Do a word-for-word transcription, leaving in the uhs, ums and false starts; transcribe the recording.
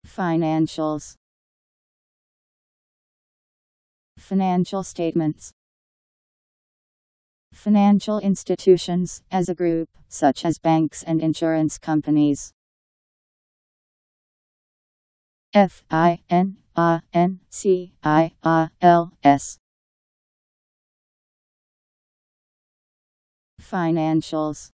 Financials. Financial statements. Financial institutions, as a group, such as banks and insurance companies. F I N A N C I A L S. Financials.